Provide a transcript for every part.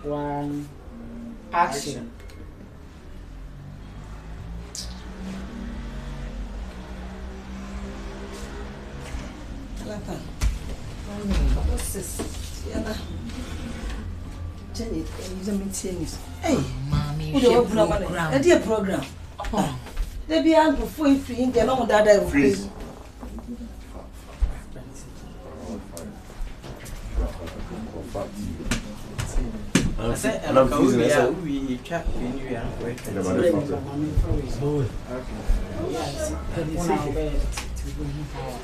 1 action. What's this? Jenny, you meeting. Hey, mommy, a dear program. There be a free free get on that I freeze. I said, we chat in you and wait. Yes, on our bed to bring him power.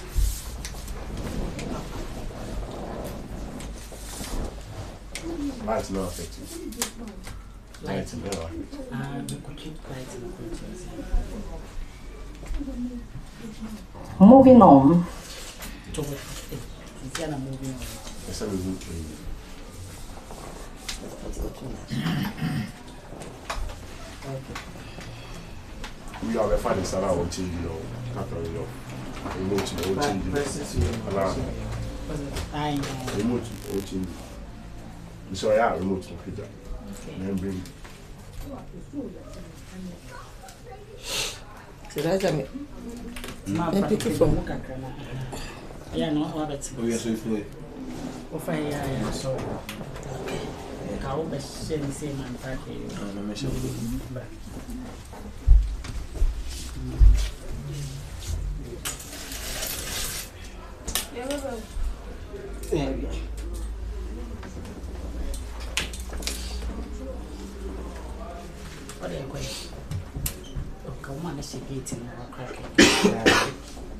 Lights not affected. Lights no. We could keep lights in the conscience. Moving on. Moving on. Yes, I will look we are finding Sarah on TV, remote or change. I know. Remote or change. So I remote computer. Then bring. Pick it from. Yeah, no, what it's. Oh, yes, we flew. Oh, fine, yeah, so. I will be saying the same man. What are you going? Oh, come on, let's get in our cracking.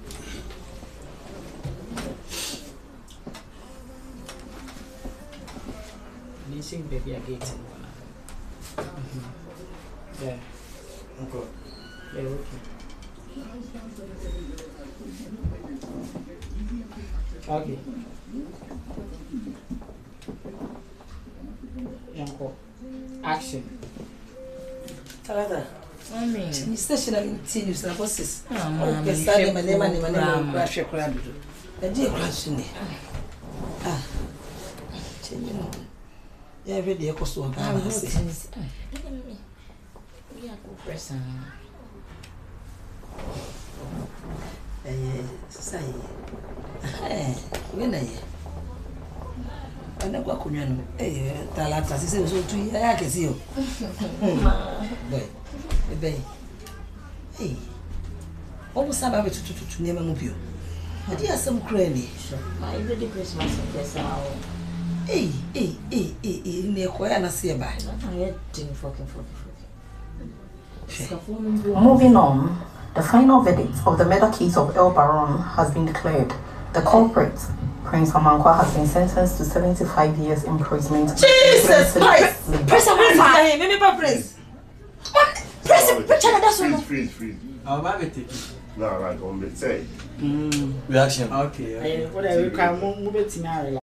Missing baby, I get in one. Yeah. Okay. Yeah, okay. Okay. Yanko. Action. Talata. Mommy. Ni station in TVs na bosses. Mommy. Okay, start my name crash crowd. The day crash ni. Ah. Chenyo. Yeah, ready e koso on. Ah, what is? Yeah, go press on. Sai. Ngena ye. Ana kwa kunywa no. Talata sisi so tu ya kesi yo. Boy. Ebe. Obu saba be tututu nema mu bio. Adi asem kra ni. My ready Christmas yes how. Ne koya na se ba. I had to fucking. Moving on, the final verdict of the murder case of El Baron has been declared. The culprit, Prince Amankwa, has been sentenced to 75 years imprisonment. Jesus Christ! Press a press! Maybe press. Press! Freeze. Our baby take it. No, right, on the say. Reaction. Okay. What are you can move it in our